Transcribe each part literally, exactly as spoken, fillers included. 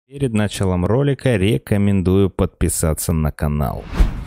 Перед началом ролика рекомендую подписаться на канал.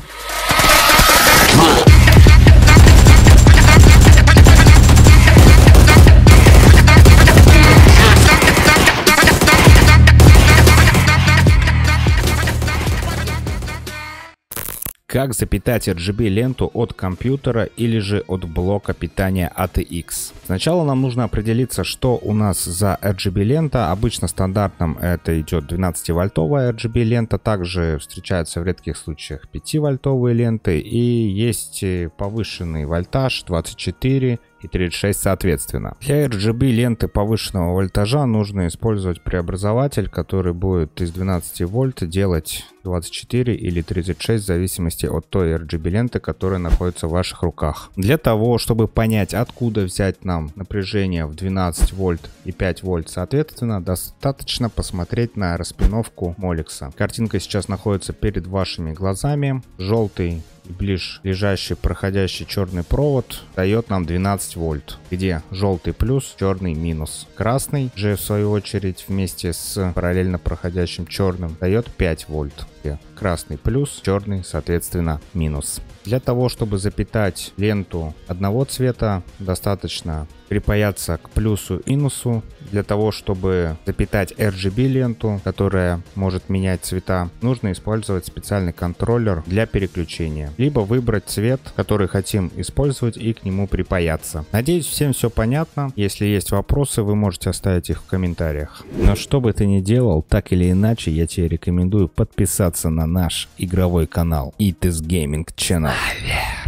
Как запитать эр джи би ленту от компьютера или же от блока питания эй ти экс? Сначала нам нужно определиться, что у нас за эр джи би лента. Обычно стандартным это идет двенадцативольтовая эр джи би лента. Также встречаются в редких случаях пятивольтовые ленты. И есть повышенный вольтаж двадцать четыре и тридцать шесть соответственно. Для эр джи би ленты повышенного вольтажа нужно использовать преобразователь, который будет из двенадцати вольт делать двадцать четыре или тридцать шесть в зависимости от той эр джи би ленты, которая находится в ваших руках. Для того, чтобы понять, откуда взять нам напряжение в двенадцать вольт и пять вольт соответственно, достаточно посмотреть на распиновку молекса. Картинка сейчас находится перед вашими глазами. Желтый ближе лежащий проходящий черный провод дает нам двенадцать вольт, где желтый плюс, черный минус. Красный же в свою очередь вместе с параллельно проходящим черным дает пять вольт, где красный плюс, черный соответственно минус. Для того, чтобы запитать ленту одного цвета, достаточно припаяться к плюсу и минусу. Для того, чтобы запитать эр джи би ленту, которая может менять цвета, нужно использовать специальный контроллер для переключения. Либо выбрать цвет, который хотим использовать, и к нему припаяться. Надеюсь, всем все понятно. Если есть вопросы, вы можете оставить их в комментариях. Но что бы ты ни делал, так или иначе, я тебе рекомендую подписаться на наш игровой канал ай ти эс Gaming Channel.